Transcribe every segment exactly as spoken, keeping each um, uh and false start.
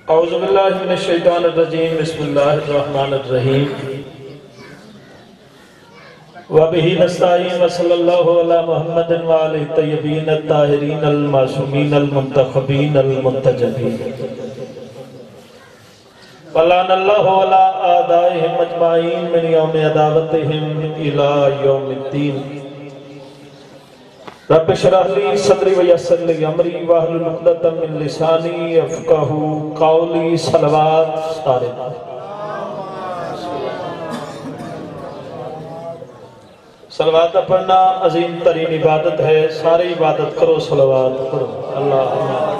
اعوذ باللہ من الشیطان الرجیم بسم اللہ الرحمن الرحیم وبہ نستعین وصلی اللہ علی محمد وآلہ الطیبین الطاہرین المعصومین المنتخبین المنتجبین ولعن اللہ علی اعدائہم اجمعین من یوم عداوتہم الی یوم الدین رب اشرح لی صدری ویسر لی امری واحلل عقدۃ من لسانی یفقہوا قولی صلوات سارے صلوات پڑھنا عظیم ترین عبادت ہے، ساری عبادت کرو صلوات کرو اللہ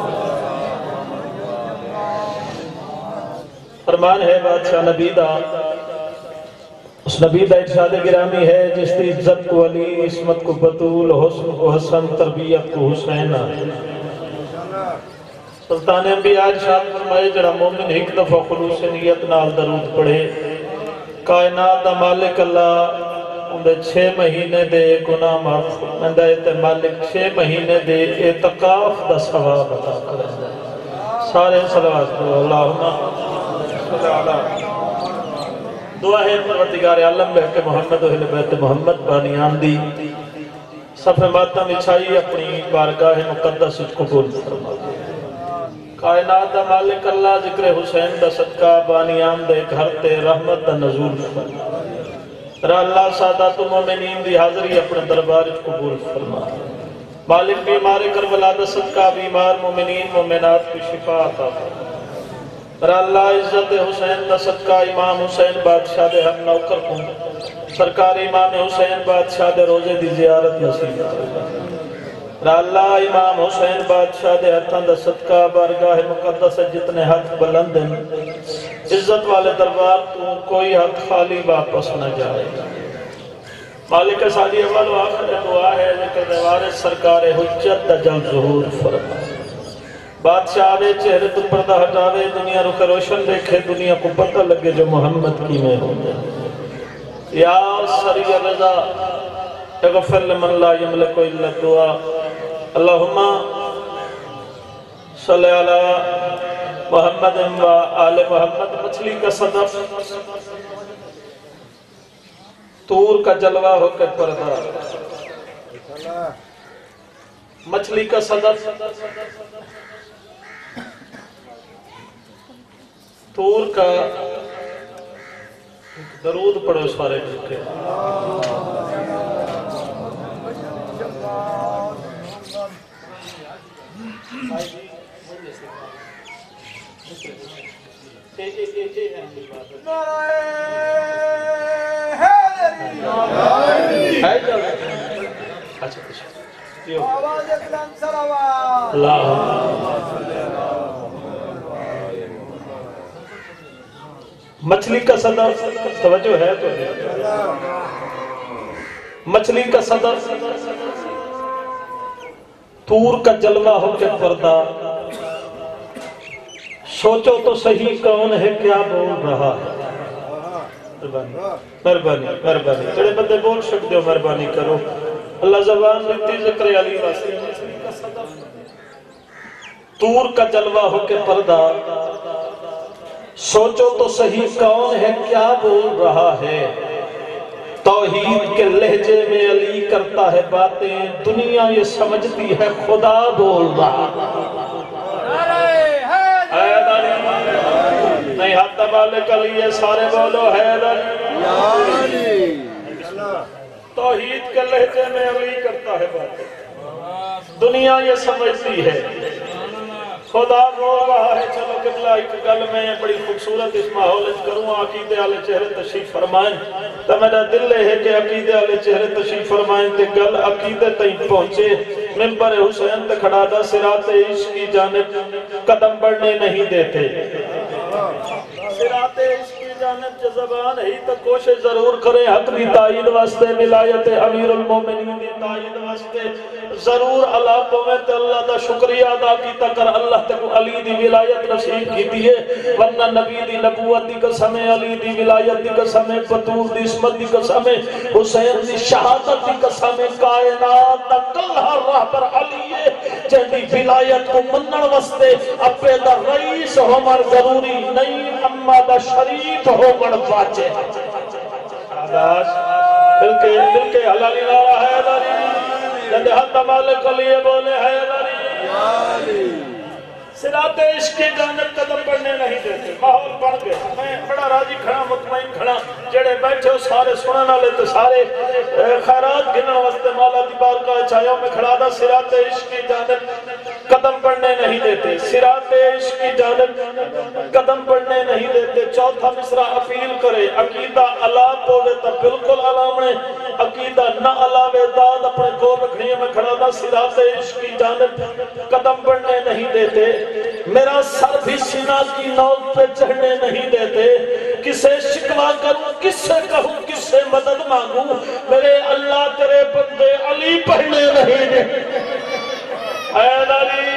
فرمان ہے بادشاہ نبی دا، اس نبی دا ارشاد گرامی ہے جس دی عزت کو علی، عصمت کو بطول، حسن کو حسن، تربیت کو حسین۔ سلطان انبیاء ارشاد فرمائے جڑا مومن ایک دفعہ خلوص نیت نال درود پڑھے، کائنات دا مالک اللہ اندھے چھ مہینے دے گناہ معاف مندہ تے مالک چھ مہینے دے اعتقاف دا ثواب عطا کرے۔ سارے صلوات کرو اللہم صلی اللہ دعا ہے پروردگار عالم بہت محمد و اہل بیت محمد بانیان دی صفحہ ماتم اچھائی اپنی بارگاہ مقدس قبول فرما دے۔ کائنات دا مالک اللہ ذکر حسین دا صدقہ بانیان دے گھر تے رحمت دا نزول فرما دے۔ را اللہ سادات مومنین دی حاضری اپنے دربار قبول فرما دے۔ مالک بیمار کربلا دا صدقہ بیمار مومنین مومنات کی شفا عطا فرما دے۔ پر اللہ عزت حسین دا صدقہ امام حسین بادشاہ دے ہم نوکر کو سرکار امام حسین بادشاہ دے روزے دی زیارت نصیب پر اللہ امام حسین بادشاہ دے ہتھاں دا صدقہ بارگاہ مقدس جتنے ہاتھ بلند ہیں عزت والے دربار تو کوئی ہاتھ خالی واپس نہ جائے۔ مالک سادی اول و آخر دعا ہے ذکر دوار سرکار حجت دا جلد ظہور فرما۔ بادشاہ آوے چہرے تو پردہ ہٹاوے دنیا رخ روشن دیکھے دنیا کو پتہ لگے جو محمد کی میں ہوتے یا سری رضا اغفر لمن لا یملک الا دعا اللہم صلی علی محمد و آل محمد۔ مچھلی کا صدف تور کا جلوہ ہو کے پردہ، مچھلی کا صدف تور کا درود پڑھو سارے مل کے۔ مچھلی کا صدر توجہ ہے تو مچھلی کا صدر تور کا جلوہ ہو کے پردہ، سوچو تو صحیح کون ہے کیا بول رہا ہے۔ مہربانی مہربانی تھوڑے بندے بول سکتے ہو، مہربانی کرو اللہ زبان رکھتی ذکر علی واسطے۔ تور کا جلوہ ہو کے پردہ، سوچو تو صحیح کون ہے کیا بول رہا ہے۔ توحید کے لہجے میں علی کرتا ہے باتیں، دنیا یہ سمجھتی ہے خدا بول رہا نہیں۔ ہاتھ والے کا لیے سارے بولو حیدر۔ توحید کے لہجے میں علی کرتا ہے باتیں، دنیا یہ سمجھتی ہے خدا بول رہا ہے۔ چلو قبلہ ایک گل میں بڑی خوبصورت اس ماحول کروں، عقیدے والے چہرے تشریف فرمائیں تو میرا دل ہے کہ عقیدے والے چہرے تشریف فرمائیں تے گل عقیدے تک پہنچے۔ منبر حسین تے کھڑا دا صراط عشق کی جانب قدم بڑھنے نہیں دیتے، صراط عشق کی جانب جو زبان ہی تو کوشش ضرور کرے حق دی تائید واسطے ولایت امیر المومنین دی تائید واسطے ضرور اللہ پویں تے اللہ دا شکریہ ادا کیتا کر اللہ تے کو علی دی ولایت نصیب کیتی ہے ورنہ نبی دی نبوت دی قسم علی دی ولایت دی قسم بطول دی عصمت دی قسم حسین دی شہادت دی قسم کائنات دا کلہ رہبر علی ہے جن دی ولایت کو منن واسطے اپے دا رئیس عمر ضروری نہیں اما دا شریف ہو گڑ واجے آداش دل کے دل کے حلالی نارا ہے داری جندے حد مالک علی بولے ہے داری صراط عشق کی جانب قدم بڑھنے نہیں دیتے ماحول بڑھ گئے میں بڑا راضی کھڑا مطمئن کھڑا جڑے بیٹھے ہو سارے سنن والے تے سارے خیرات گنن واسطے مولا دی بارگاہ چاہیوں میں کھڑا دا صراط عشق کی جانب قدم بڑھنے نہیں دیتے صراط عشق کی جانب قدم بڑھنے نہیں دیتے چوتھا مصرع اپیل کرے عقیدہ اللہ پوے تا بالکل علامنے عقیدہ نہ علاوے داد اپنے کو رکھنے میں کھڑا دا صراط عشق کی جانب قدم بڑھنے نہیں دیتے میرا سر بھی سینہ کی نوک پہ چڑھنے نہیں دیتے کسے شکوا کروں کس سے کہوں کس سے مدد مانگوں میرے اللہ تیرے بندے علی پڑھنے نہیں دیتے حید علی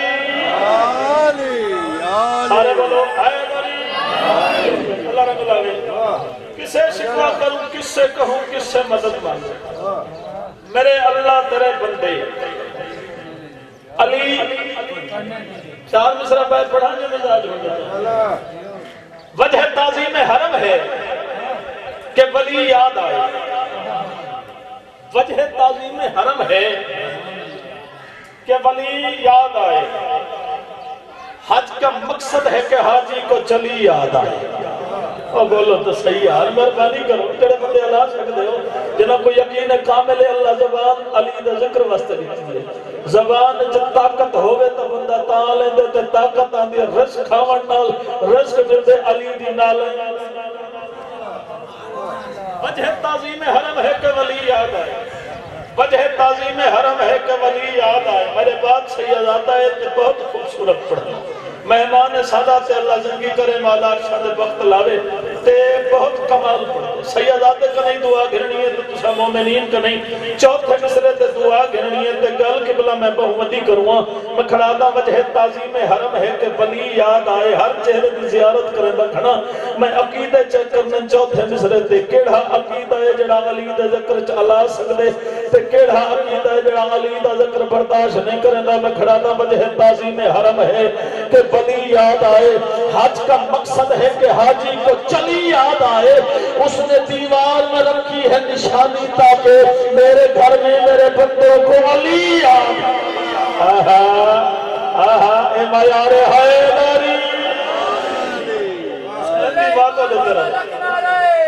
سارے بولو حید علی اللہ رب العالمین کسے شکوا کروں کس سے کہوں کس سے مدد مانگوں میرے اللہ تیرے بندے علی چار مصرع پیر پڑھانے مزاج ہو جاتا وجہ تعظیم حرم ہے کہ ولی یاد آئے وجہ تعظیم حرم ہے کہ ولی یاد آئے حج کا مقصد ہے کہ حاجی کو چلی یاد آئے اور بولو تو صحیح یار مہربانی کرو تیرے بندے اللہ سکتے ہو جنہاں کو یقین کامل اللہ زبان علی دا ذکر واسطے دیتی ہے زبان جب طاقت ہوئے تو بندہ تاں لیں دے تے طاقت آن دی رزق کھاون نال رزق مل دے علی دی نال وجہ تعظیم حرم ہے کہ ولی یاد آئے وجہ تعظیم حرم ہے کہ ولی یاد آئے میرے بات سید آتا ہے کہ بہت خوبصورت پڑھا مہمان سادہ سے اللہ زندگی کرے مالا شاد وقت لاوے تے بہت کمال پڑھتے سید آتے کا نہیں دعا گھرنی ہے تو تسا مومنین کا نہیں چوتھے مصرے تے دعا گھرنی ہے تے گل قبلہ میں بہمتی کروں میں کھڑا دا وجہ تعظیم حرم ہے کہ ولی یاد آئے ہر چہرے دی زیارت کریں دا کھڑا میں عقیدہ چیک کرنے چوتھے مصرے تے کیڑا عقیدہ ہے جڑا علی دا ذکر چلا سکتے تے کیڑا عقیدہ ہے جڑا علی دا ذکر برداشت نہیں کریں دا میں کھڑا دا وجہ تعظیم حرم ہے کہ ولی یاد آئے حج کا مقصد ہے کہ حاجی کو چلی یاد آئے اس نے دیوار میں رکھی ہے نشانی تاکہ میرے گھر میں میرے بندوں کو علی یاد آہا آہا اے معیار حیدری سلطی باتوں لیتے رہے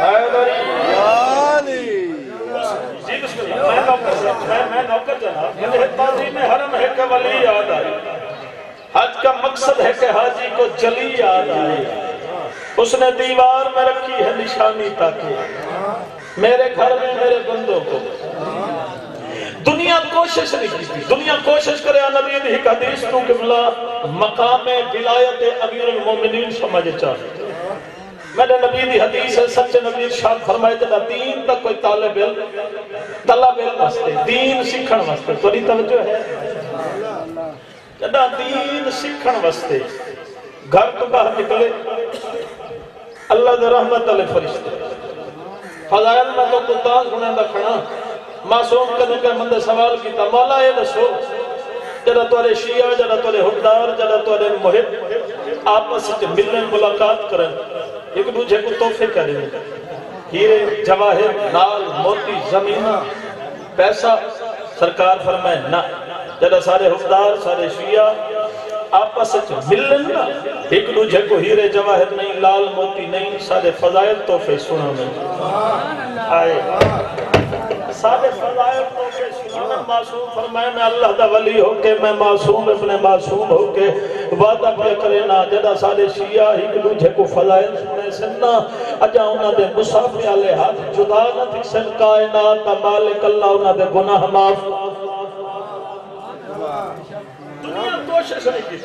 حیدری جی بسم اللہ میں نوکر جناب یہ تعظیم حرم ہے کہ ولی یاد آئے حج کا مقصد ہے کہ حاجی کو جلی یاد آئے اس نے دیوار میں رکھی ہے نشانی تاکہ میرے گھر میں میرے بندوں کو دنیا کوشش نہیں کی تھی دنیا کوشش کرے نبی دی حدیث تو قبلہ مقام ولایت امیر المومنین سمجھ چاہتے میں نے نبی دی حدیث ہے سچے نبی ارشاد فرمائے تھا دین تک کوئی طالب علم طلب علم واسطے دین سیکھن واسطے تو نہیں توجہ ہے جدا دین سیکھن واسطے گھر تو باہر نکلے اللہ دے رحمت علیہ فرشتے فضائل میں تو کتاز ہونے دا کھڑا معصوم کدھے کہ مندے سوال کیتا مولا اے دسو جدا توارے شیعہ جدا توارے حقدار جدا توارے محب آپس سے ملنے ملاقات کریں ایک دوجہ کو توفے کریں ہیرے جواہر نال موتی زمینہ پیسہ سرکار فرمائے نہ جدا سارے حقدار سارے شیعہ آپس سے ملن نا ایک دوجہ کو ہیرے جواہر نہیں لال موتی نہیں سارے فضائل توفے سنا میں آئے سارے فضائل توفے سنا میں معصوم فرمائے میں اللہ دا ولی ہو کے میں معصوم اپنے معصوم ہو کے وعدہ پہ کرے نا جدا سارے شیعہ ایک دوجہ کو فضائل سنے سننا اجا انہاں دے مصافی آلے ہاتھ جدا نہ تھی سن کائنات مالک اللہ انہاں دے گناہ معاف دنیا کوشش نہیں کی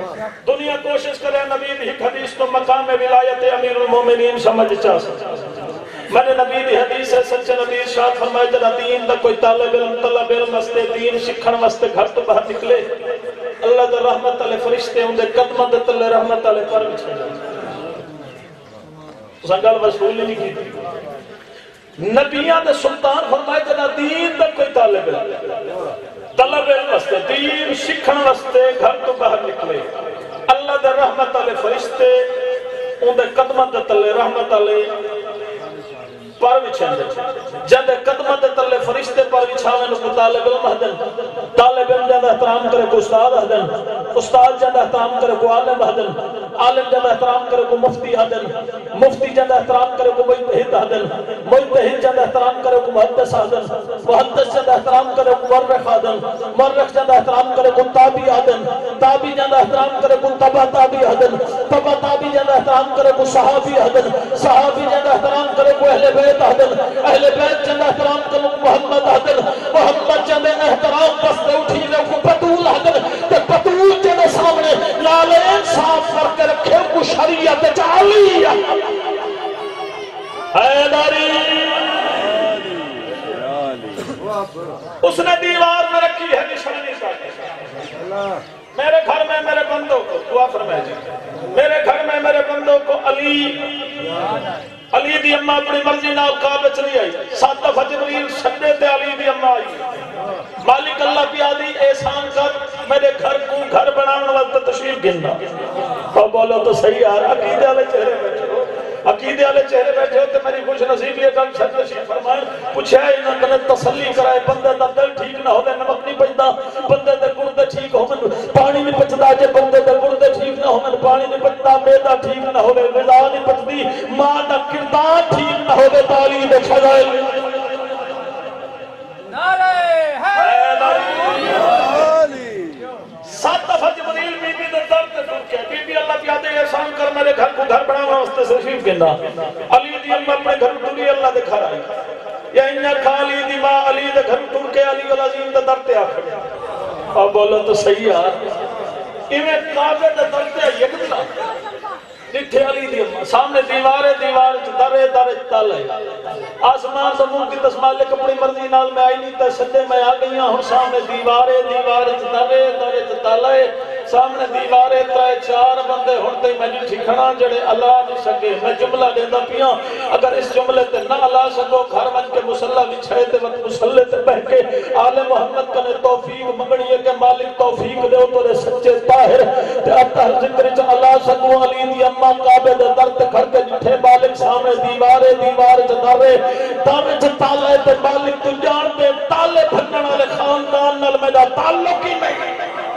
دنیا کوشش کرے نبی دی حدیث تو مقام ولایت امیر المومنین سمجھ چاہ سکتا میں نے نبی دی حدیث ہے سچے نبی ارشاد فرمائے جنا دین دا کوئی طالب علم طلب علم واسطے دین سکھن واسطے گھر تو باہر نکلے اللہ دا رحمت والے فرشتے ہوں دے قدماں دے تلے رحمت والے پر بچھے جائے اس گل وصول نہیں کی نبیاں دے سلطان فرمائے جنا دین دا کوئی طالب علم طلب علم واسطے دین سکھن واسطے گھر تو باہر نکلے اللہ دے رحمت والے فرشتے ان دے قدماں دے تلے رحمت والے پر بچھیں جن دے قدماں دے تلے فرشتے پر بچھاویں کو طالب علم ہدن طالب علم جن احترام کرے کو استاد ہدن استاد جن احترام کرے کو عالم ہدن عالم جن احترام کرے کو مفتی ہدن مفتی جن احترام کرے کو مجتہد ہدن مجتہد جن احترام کرے کو محدث ہدن محدث جن احترام کرے کو مورخ ہدن مورخ جن احترام کرے کو تابعی ہدن تابعی جن احترام کرے کو تبع تابعی ہدن تبع تابعی جن احترام کرے کو صحابی ہدن صحابی جن احترام کرے کو اہل بیت ہدن اہل بیت جن احترام کرے کو محمد ہدن محمد جن احترام بستے اٹھی لے کو بطول ہدن تے بطول جن سامنے لالین صاف کر کے رکھے کو شریعت جعلی حیداری اس نے دیوار میں رکھی ہے نشانی کا میرے گھر میں میرے بندوں کو دعا فرمائے جی میرے گھر میں میرے بندوں کو علی علی دی اماں اپنی مرضی نال کعبے چلی آئی سات دفعہ جبریل شدے تے علی دی اماں آئی مالک اللہ پیادی احسان کر میرے گھر کو گھر بنانے وقت تشریف گننا اور بولو تو صحیح یار عقیدے والے چہرے بیٹھے ہو عقیدے والے چہرے بیٹھے ہو تو میری خوش نصیبی ہے کل چھت تشریف فرمائیں پوچھا ہے انہوں نے تسلی کرائے بندے دا دل ٹھیک نہ ہو دے نمک نہیں پچدا بندے دے گردے ٹھیک ہو من پانی نہیں پچدا جے بندے دے گردے ٹھیک نہ ہو من پانی نہیں پچدا میدا ٹھیک نہ ہو غذا نہیں پچدی ماں دا کردار ٹھیک نہ ہو دے تعلیم دے فضائل نعرہ حیدری سات دفعہ جبریل بی بی دے در تے ٹر کے بی بی اللہ پیادے احسان کر میرے گھر کو گھر بنانا واسطے تشریف گننا علی دی اماں اپنے گھر ٹری اللہ دے گھر آئی یا انہاں کھا علی دی ماں علی دے گھر ٹر کے علی العظیم دے در تے آ کھڑے اور بولو تو صحیح یار ایویں کعبے دے در تے یکتا جتھے علی دی اماں سامنے دیوارے دیوار درے درے تل ہے آسمان زمین کی تسمالے اپنی مرضی نال میں آئی نہیں تے سدے میں آ گئی ہوں سامنے دیوارے دیوارے درے درے تل ہے سامنے دیوارے ترے چار بندے ہن تے میں جی کھڑا جڑے اللہ نہیں سکے میں جملہ دیندا پیاں اگر اس جملے تے نہ اللہ سکو گھر وچ کے مصلی وچھائے تے وقت مصلی تے بیٹھ کے آل محمد کنے توفیق منگنی ہے کہ مالک توفیق دے تو سچے طاہر تے اطہر ذکر چ اللہ سکو علی دی اماں کعبے دے در تے کھڑ کے جٹھے مالک سامنے دیوارے دیوار چ درے تاوے چ تالے تے مالک تو جان دے تالے بھنن والے خاندان نال میرا تعلق ہی نہیں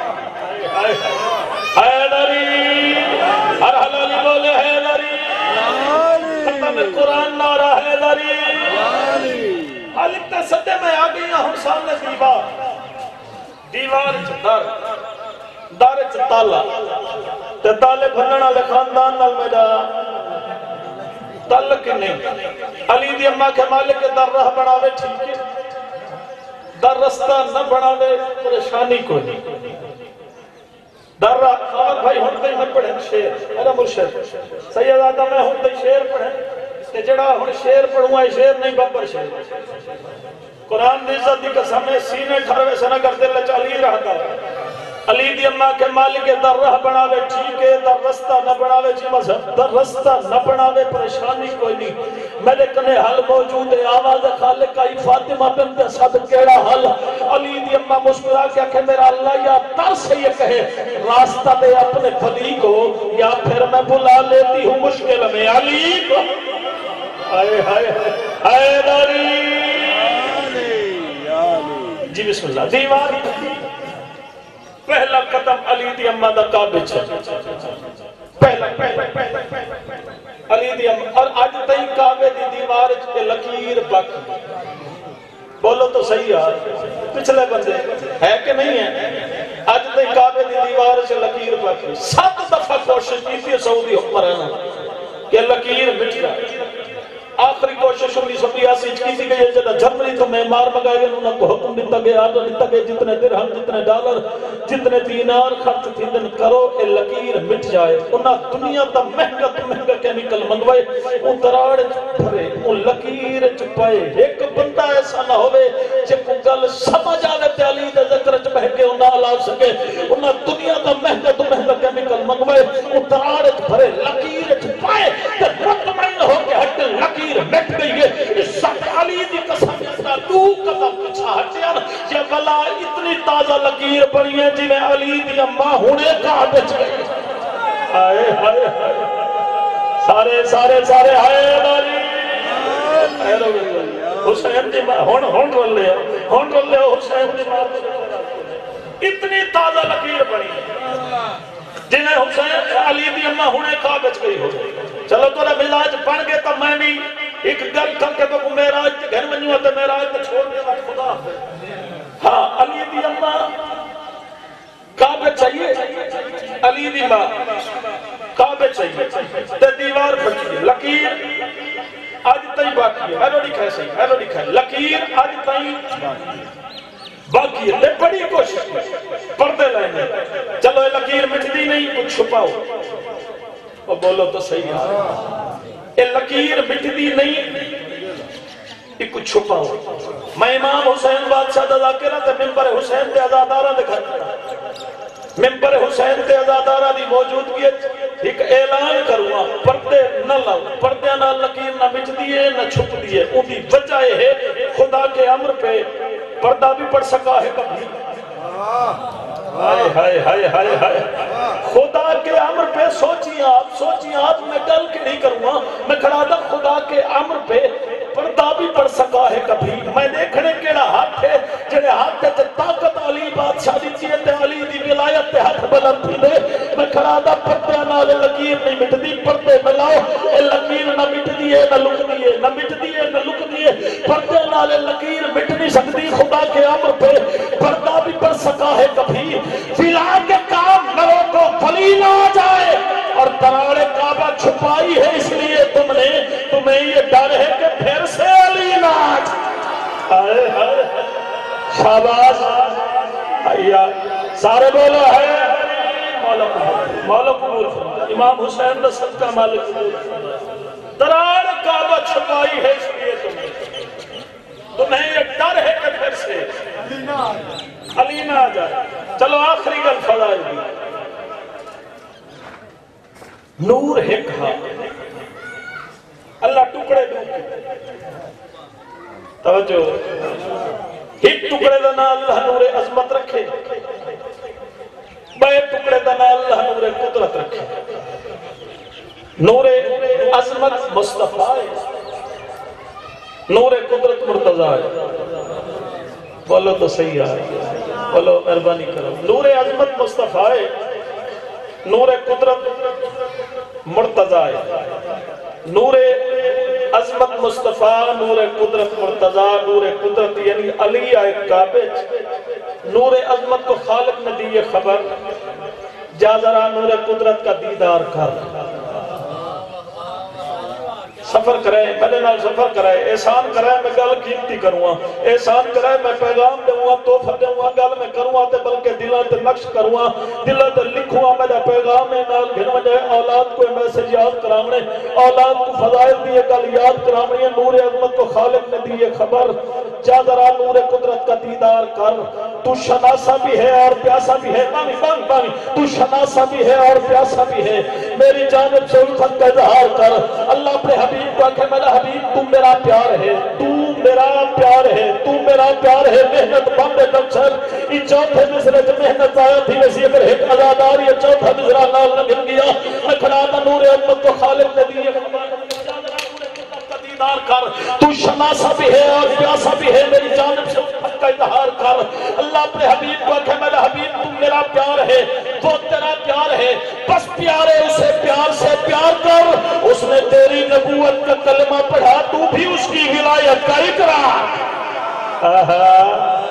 حیدری ہر حلالی بولے حیدری ختم قرآن نعرہ حیدری مالک تے سدے میں آ گئی ہوں سامنے دیوار دیوار چ در در چ تالا تے تالے بھنن والے خاندان نال میرا تعلق نہیں علی دی اماں کے مالک کے در راہ بناوے ٹھیک ہے در رستہ نہ بناوے پریشانی کو نہیں در راہ خواہد بھائی ہونتے ہی میں پڑھیں شیر میرا مرشد سید آدھا میں ہونتے ہی شیر پڑھیں کہ جڑا ہون شیر پڑھوں آئی شیر نہیں بمبر شیر قرآن دی عزت دی قسم ہے سینے ٹھروے سے نہ کرتے اللہ چالی رہتا ہے علی دی اماں کے مالک در راہ بناوے ٹھیک ہے در رستہ نہ بناوے جی مذہب در رستہ نہ بناوے پریشانی کوئی نہیں میرے کنے حل موجود ہے آواز خالق آئی فاطمہ بنت اسد کیڑا حل علی دی اماں مسکرا کے کہ میرا اللہ یا تر سے یہ کہے راستہ دے اپنے خلی کو یا پھر میں بلا لیتی ہوں مشکل میں علی کو آئے ہائے ہائے داری جی بسم اللہ دیوار پہلا قدم علی دی اماں دا کعبے چھے پہلا پہلا علی دی اماں اور آج تئی کعبے دی دیوار چھے لکیر باقی بولو تو صحیح ہے پچھلے بندے ہے کہ نہیں ہے آج تئی کعبے دی دیوار چھے لکیر باقی سات دفعہ کوشش کی تھی سعودی حکمرانہ کہ لکیر مٹ جائے آخری کوشش انیس سو بیاسی کی تھی گئی جب جرمنی تو معمار منگائے گئے انہوں کو حکم دیتا گیا آرڈر دیتا گیا جتنے درہم جتنے ڈالر جتنے دینار خرچ تھی دن کرو اے لکیر مٹ جائے انہاں دنیا تا مہنگا تو مہنگا کیمیکل منگوائے ان دراڑ بھرے ان لکیر چپائے ایک بندہ ایسا نہ ہوئے جب گل سمجھ آوے تے علی دے ذکر چ بہ کے انہاں لا سکے انہاں دنیا تا مہنگا تو مہنگا کیمیکل منگوائے ان دراڑ بھرے لکیر چپائے تے مطمئن ہو کے ہٹ لکیر مٹ گئی ہے اس سخت علی دی قسم اتنا دو قدم پچھا ہٹیا یہ بلا اتنی تازہ لکیر بڑی ہے جنہیں علی دی اماں ہونے کا بچ گئی ہائے ہائے ہائے سارے سارے سارے ہائے علی حسین دی ماں ہون ہون رول لے ہون رول لے حسین دی ماں اتنی تازہ لکیر بڑی ہے جنہیں حسین علی دی اماں ہونے کا بچ گئی ہو چلو تو رہا مزاج بن گئے تو میں بھی ایک گل کر کے تو میراج کے گھر میں نہیں ہوتا میراج میں چھوڑ دیا خدا ہاں علی دی اماں کعبے چاہیے علی دی ماں کعبے چاہیے تے دیوار پھٹی لکیر آج تئی باقی ہے ہیلو لکھا ہے صحیح ہیلو لکھا ہے لکیر آج تئی باقی ہے بڑی کوشش پردے لائنے چلو یہ لکیر مٹتی نہیں کچھ چھپاؤ اور بولو تو صحیح ہے یہ لکیر مٹتی نہیں یہ کچھ چھپاؤ میں امام حسین بادشاہ دا ذاکرہ تے ممبر حسین تے ازادارہ دکھا ممبر حسین تے ازادارہ دی موجودگی ایک اعلان کروں پردے نہ لاؤ پردے نہ لکیر نہ مٹ دیئے نہ چھپ دیئے ان دی وجہ ہے خدا کے امر پہ پردہ بھی پڑھ سکا ہے کبھی ہائے ہائے ہائے ہائے ہائے خدا کے امر پہ سوچیں آپ سوچیں آپ میں گل کی نہیں کروں گا میں کھڑا تھا خدا کے امر پہ پردہ بھی پڑھ سکا ہے کبھی میں دیکھنے کیڑا ہاتھ ہے جنہیں ہاتھ تے طاقت علی بادشاہ دی چیئے علی دی ولایت تے ہاتھ بلند تھی دے میں کھڑا تھا پردے نالے لکیر نہیں مٹ دی پردے ملاؤ اے لکیر نہ مٹ دیئے نہ لک دیئے نہ مٹ دیئے نہ لک دیئے پردے نالے لکیر مٹ نہیں سکتی خدا کے امر پہ پردہ بھی پڑھ سکا ہے کبھی فیلان کے کام کرو تو فلی نہ آ جائے اور دراڑ کعبہ چھپائی ہے اس لیے تم نے تمہیں یہ ڈر ہے کہ پھر سے علی نہ آئے شاباش سارے بولو ہے مولا قبول امام حسین دا صدقہ مالک دراڑ کعبہ چھپائی ہے اس لیے تم نے تمہیں یہ ڈر ہے کہ پھر سے علی نہ آ جائے چلو آخری گل فضائل دی نور ہے کہا اللہ ٹکڑے دوں توجہ ایک ٹکڑے دنا اللہ نور عظمت رکھے بے ٹکڑے دنا اللہ نور قدرت رکھے نور عظمت مصطفیٰ نور قدرت مرتضی بولو تو صحیح ہے بولو مہربانی کرو نور عظمت مصطفیٰ نور قدرت مرتضی نور عظمت مصطفیٰ نور قدرت مرتضی نور قدرت یعنی علی آئے کعبے نور عظمت کو خالق نے دی یہ خبر جا ذرا نور قدرت کا دیدار کر سفر کریں میرے نال سفر کریں احسان کریں میں گل قیمتی کروں احسان کریں میں پیغام دوں توفہ دوں گل میں کروں تے بلکہ دلوں تے نقش کروں دلوں تے لکھوں میرا پیغام نال گھن وجہ اولاد کو میسج یاد کراونے اولاد کو فضائل دی گل یاد کراونی نور عظمت کو خالق نے دی خبر جا ذرا نور قدرت کا دیدار کر تو شناسا بھی ہے اور پیاسا بھی ہے بانی بانی بانی تو شناسا بھی ہے اور پیاسا بھی ہے میری جانب سے الفت کا اظہار کر اللہ اپنے حبیب کو کہ میرا حبیب تو میرا پیار ہے تو میرا پیار ہے تو میرا پیار ہے محنت بند دکشر یہ چوتھے مصرے جو محنت آیا تھی ویسی اگر ایک ازادار یہ چوتھا مصرہ نال نہ گر گیا میں کھڑا تھا نور عظمت کو خالق نے دی کر تو شناسا بھی ہے اور پیاسا بھی ہے میری جانب سے حق کا اظہار کر اللہ اپنے حبیب کو کہ میرا حبیب تو میرا پیار ہے وہ تیرا پیار ہے بس پیارے اسے پیار سے پیار کر اس نے تیری نبوت کا کلمہ پڑھا تو بھی اس کی ولایت کا اقرار آہا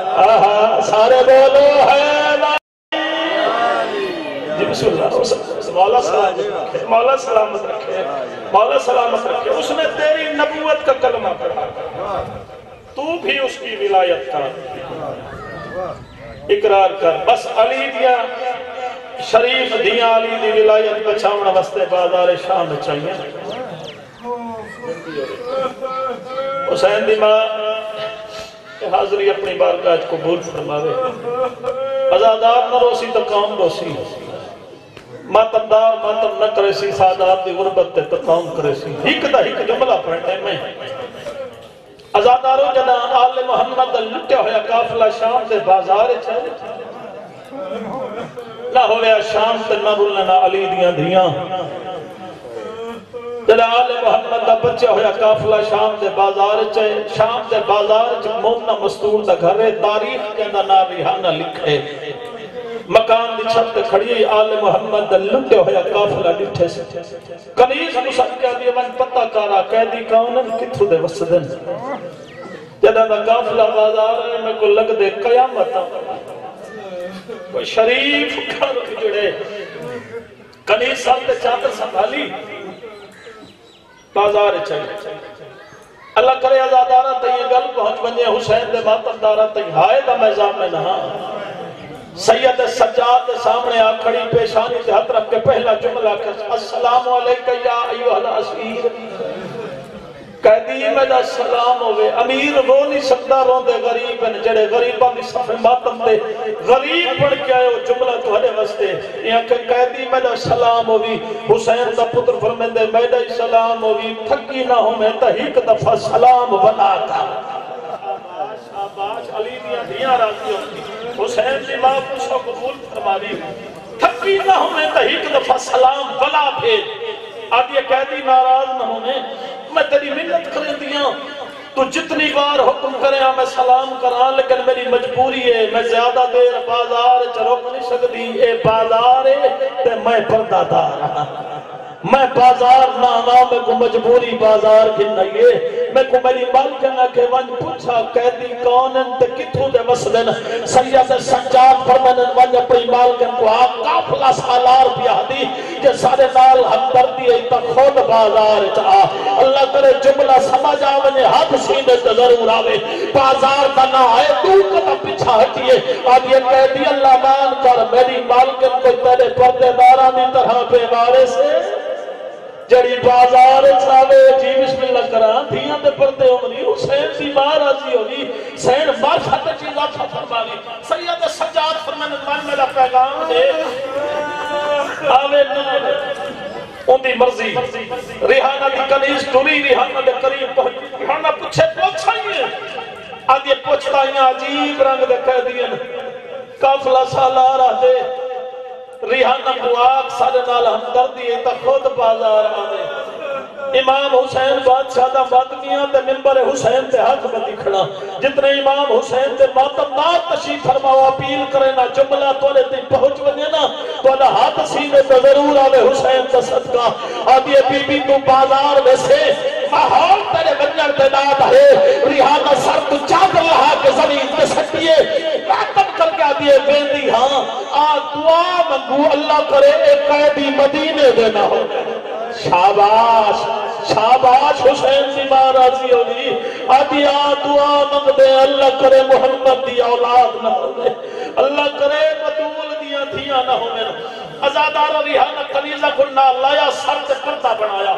آہا سارے بولو ہے جی بسم اللہ مولا سلامت رکھے، مولا سلامت رکھے، مولا سلامت رکھے۔ اس نے تیری نبوت کا کلمہ پڑھا، تو بھی اس کی ولایت کا اقرار کر۔ بس علی دیا شریف دیا علی دی ولایت بچاؤنا واسطے بازار شام چاہیے۔ حسین دی ماں حاضری اپنی بارگاہ قبول فرماوے، ازادار نہ روسی تو قوم روسی، ماتمدار ماتم نہ کرے سی، سادات دی غربت تے تو قوم کرے سی۔ ہک دا ہک جملہ پڑھنے میں ازاداروں جنا آل محمد لٹیا ہویا قافلہ شام سے بازار چلے، نہ ہویا شام تے نہ رلنا علی دیاں دیاں، جنا آل محمد دا بچہ ہویا قافلہ شام دے بازار چاہے، شام دے بازار چاہے مومنہ مستور دا گھرے، تاریخ کے اندر نام ریحانہ لکھے، مکان دی چھت کھڑی آل محمد دا لٹے ہویا قافلہ ڈٹھے سے کنیز مسلم کہہ دیا من پتہ کارا قیدی کونن کتھو دے وسدن، جنا دا قافلہ بازار ہے میں کو لگ دے قیامت کوئی شریف گھر جڑے، کنیز صاحب تے چادر سنبھالی بازار چاہیے۔ اللہ کرے ازادارہ تیئے گل پہنچ بنجے حسین دے ماتمدارہ تیئے ہائے دا میزام میں نہا، سید سجاد سامنے آکھڑی پیشانی تے ہاتھ رکھ کے پہلا جملہ کہ السلام علیکہ یا ایوہ الاسیر، قیدی میں دا سلام ہوئے۔ امیر وہ نہیں سکتا رون دے غریب ہیں جڑے غریبان دی صفحے ماتم دے غریب پڑھ کے آئے وہ جملہ تو ہڑے وستے، یہاں کہ قیدی میں دا سلام ہوئی، حسین دا پتر فرمیندے میں دا سلام ہوئی، تھکی نہ ہوں میں تحیق دفعہ سلام بنا کر شاباش علی دیاں دیاں راضی ہوتی، حسین دی ماں پوچھو قبول فرماوی، تھکی نہ ہوں میں تحیق دفعہ سلام بنا بھیج۔ آدھی قیدی ناراض نہ ہونے، میں تیری منت کریں دیا، تو جتنی بار حکم کریں میں سلام کران، لیکن میری مجبوری ہے، میں زیادہ دیر بازار چروک نہیں سکتی، اے بازار ہے تے میں پردہ دار، میں بازار نہ آنا، میں کو مجبوری بازار کی نہیں ہے، میں کو میری مالکہ کہ ون پوچھا قیدی کونن تے کتھو دے وسدن، سید سجاد فرمانن ون اپنی مالکہ کو آگ قافلہ سالار پیا دی کہ سارے نال ہمدردی ہے تا خود بازار چاہا۔ اللہ کرے جملہ سمجھ آونے ہاتھ سینے تے ضرور آوے، بازار دا نہ آئے تو کتا پیچھا ہٹیے، آدھی قیدی اللہ مان کر میری مالکہ کو تیرے پردے دارانی طرح بے بارے سے جڑی بازار چاہے جی بسم اللہ کران دھیاں دے پردے ہوگی، حسین دی ماں راضی ہوگی، سین معرفت چیزا فرماوی، سید سجاد فرمانے من میرا پیغام دے آوے نور ان دی مرضی، ریحانہ دی کنیز ٹوری ریحانہ دے قریب پہنچ، ریحانہ پوچھے پوچھائیے، آدھے پوچھتائیاں عجیب رنگ دے قیدین، قافلہ سالار آدھے ریحانہ بواق سارے نال ہمدردی ہے تا خود بازار آنے، امام حسین بادشاہ دا بادمیاں تے منبر حسین تے حق بندی کھڑا، جتنے امام حسین تے ماتم نہ تشریف فرماؤ اپیل کرے نا جملہ توڑے تے پہنچ بنے نا تو اللہ ہاتھ سینے تے ضرور آوے حسین تے صدقہ، آدھی بی بی تو بازار میں سے ماحول تیرے بنجر تے داد ہے، ریحانہ سر تو چاہت رہا کہ زمین تے سکیے، ماتم کر کے آدھی بیندی ہاں آ دعا منگو اللہ کرے ایک قیدی مدینے دینا ہو، شاباش شاباش حسین دی ماں راضی ہوگی، آدھی آ دعا منگ دے اللہ کرے محمد دی اولاد نہ ہو دے، اللہ کرے مدول دیا دھیاں نہ ہو میرا، ازادار ریحانہ کنیزہ کھلنا لایا سر تے پردہ بنایا،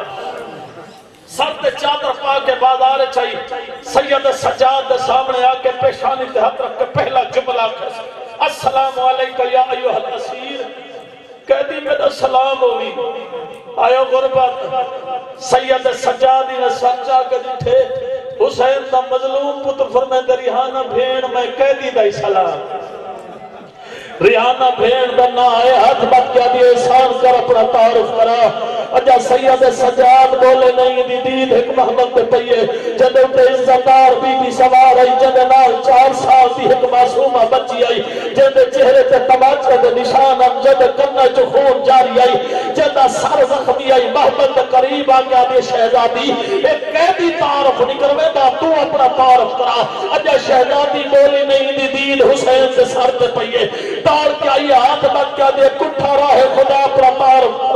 سر تے چادر پا کے بازار چاہیے، سید سجاد دے سامنے آکے پیشانی تے ہاتھ رکھ کے پہلا جملہ کھس السلام علیکہ یا ایوہ الاسیر، قیدی میں دا سلام ہوئی، آیا غربت سید سجادی نے سچا کے دٹھے، حسین دا مظلوم پتر فرمائے ریحانہ بھین میں قیدی دا سلام، ریحانہ بھین دا نہ آئے ہاتھ بات کیا دی احسان کر اپنا تعارف کرا، اجا سید سجاد بولے نہیں دی دید ایک محمد پہ پئیے، جد اٹھے عزتار بی بی سوار آئی، جد نال چار سال دی ایک معصومہ بچی آئی، جد چہرے تے تماچے دے نشان ام، جد کنہ چو خون جاری آئی، جد سر زخمی آئی، محمد قریب آگیا دے شہزادی، ایک قیدی تعارف نہیں کروے دا تو اپنا تعارف کرا، اجا شہزادی بولی نہیں دی دید حسین سے سر پہ پئیے، دار کیا یہ ہاتھ بات کیا دے کٹھا راہ خدا اپنا تعارف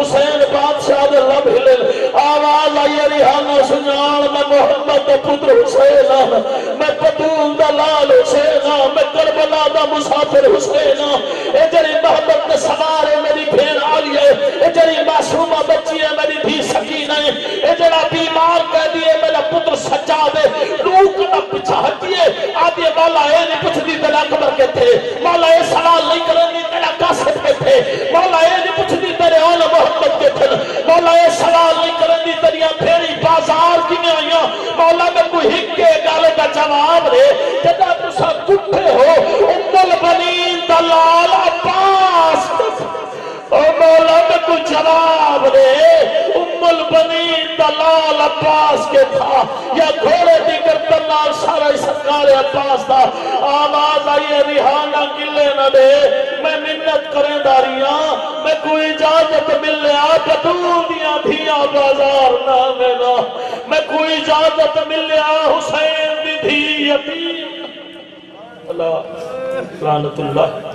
حسین بادشاہ دے لب ہلے آواز آئی ریحانہ سنان میں محمد دا پتر حسین میں بطول دا لال حسین میں کربلا دا مسافر حسین اے جری محمد نے سوارے میری بھین آلیے اے جری معصومہ بچی ہے میری دھی سکینہ اے جرا بیمار کہہ دیئے میرا پتر سجادے لوگ نہ پچھا ہٹیے آدھے مولا اے نہیں پچھ دی تیرا کبر کے تھے مولا اے سوال نہیں کرنی تیرا قاسد کے تھے مولا اے نہیں پچھ دی تیرے آل محمد کے تھے مولا اے سوال نہیں کرنی تیریا پھیری بازار کی میں آئیاں مولا میں کوئی ہکے گالے کا جواب رہے جدا تسا کٹھے ہو ام البنین دلال عباس او مولا میں کوئی جواب رہے ام البنین دلال عباس کے تھا یا گھوڑے دی گردن نال سارا سرکار عباس تھا آواز آئی ریحانہ گلے نہ دے میں منت کریں داریاں میں کوئی اجازت ملے آپ دور دیا دھیا بازار نہ مینا میں کوئی اجازت ملے حسین بھی دھی یتیم اللہ لعنت اللہ